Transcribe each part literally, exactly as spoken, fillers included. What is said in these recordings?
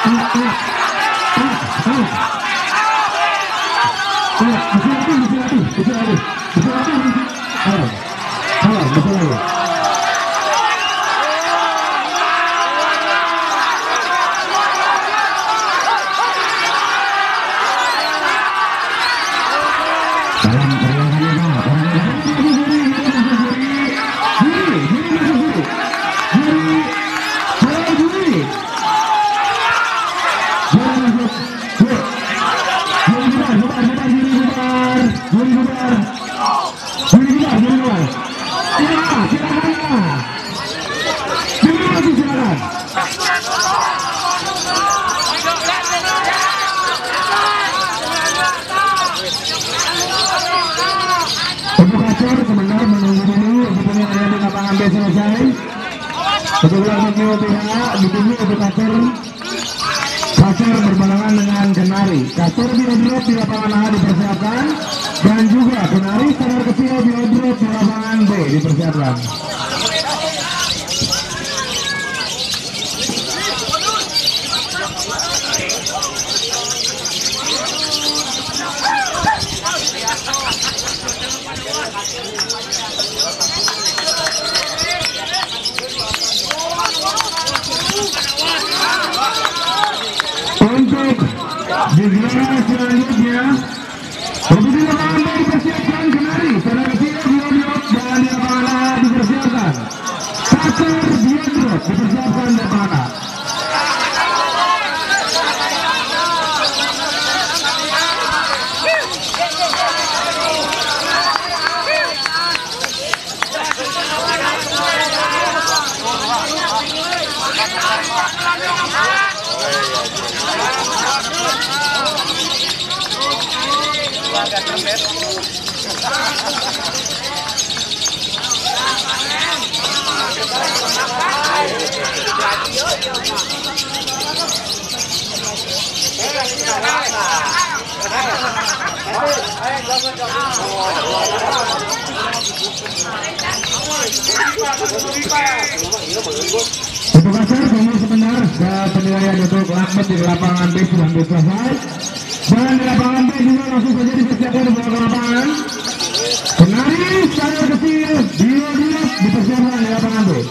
Sebentar menunggu dulu untuk penyelesaian di lapangan B selesai. Kedua menunggu pihak ditunggu untuk Kasur. Kasur berbarengan dengan Kenari. Kasur biodrop di lapangan A dipersiapkan, dan juga Kenari standar kecil biodrop di lapangan B dipersiapkan. Untuk di gelaran selanjutnya, untuk di lapangan B dipersiapkan Kenari, standar kecil biodrop, dan di lapangan A dipersiapkan Kasur biodrop dipersiapkan di lapangan A. Untuk Kasur, tunggu sebentar penilaian untuk lakmat di lapangan B sudah selesai, dan di lapangan B juga langsung saja dipersiapkan di bawah lapangan. Kenari standar kecil biodrop dipersiapkan di lapangan B.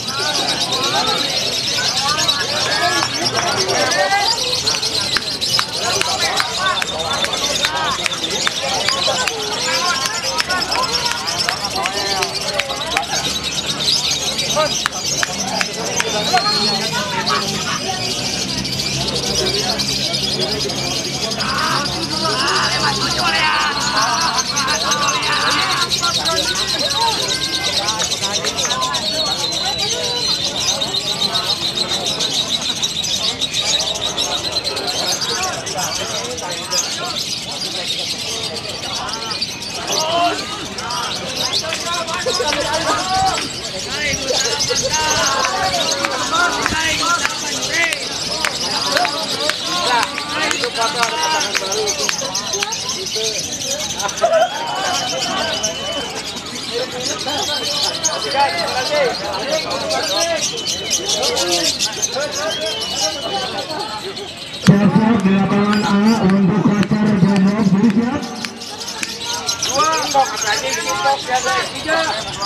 Siap-siap di lapangan A untuk Kasur biodrop, jadi siap. Dua, kok katanya ini kok biasa tiga.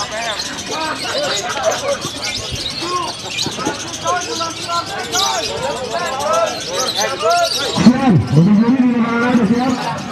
Siap, untuk ini di lapangan A siap.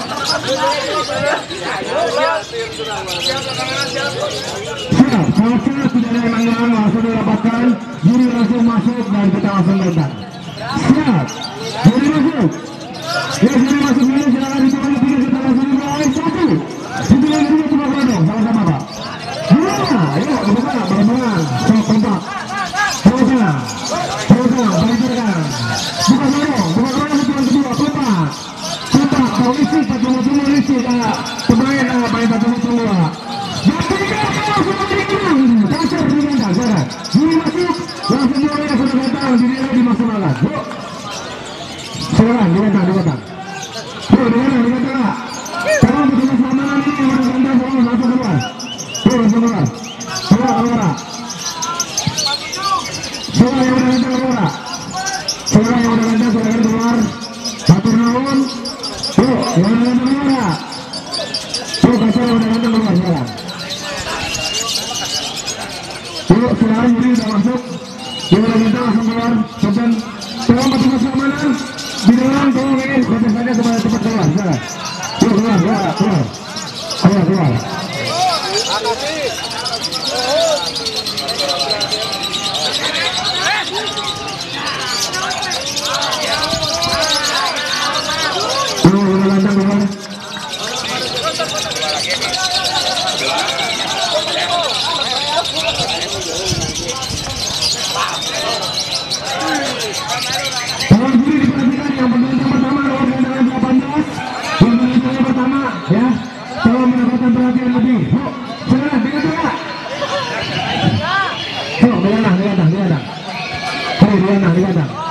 Siap, kalau tidak ada yang menang langsung didapatkan, juri langsung masuk dan kita langsung lempar. Siap, juri masuk. Ya, juri masuk dulu, silakan dicoba tiga, kita langsung mulai satu. Sembilan dulu coba kodong, sama-sama Pak. Dua, ayo dibuka, bareng-bareng, sok kompak. Sama-sama, sama-sama, balik-balikan. Buka kodong, buka kodong hitungan kedua, kompak. Kompak, kau isi, satu dulu isi, pemain main satu dua. Yang ketiga, langsung berikan. Kasur digantar, jangan. Juri masuk, langsung mulai sudah datang, dinilai dimaksimalkan. Yuk. Silakan, digantar, digantar. Yuk, digantar, digantar. Tolong petugas keamanan ini yang harus anda tolong masuk keluar. Yuk, langsung keluar. Keluar, keluar. Keluar yang udah gantar, keluar. Keluar yang udah gantar, keluar. kita langsung keluar. Sopan, tolong petugas keamanan didorong, tolong ini kontestannya supaya cepat keluar. Keluar, keluar, keluar, keluar, keluar, keluar. Tolong diri diperhatikan yang pertama pertama nomor gandangan delapan belas yang gandangan pertama ya, tolong mendapatkan perhatian lebih. Bu, silakan dengan dua. Oh, digadang, digadang, digadang. Hei, digadang, digadang.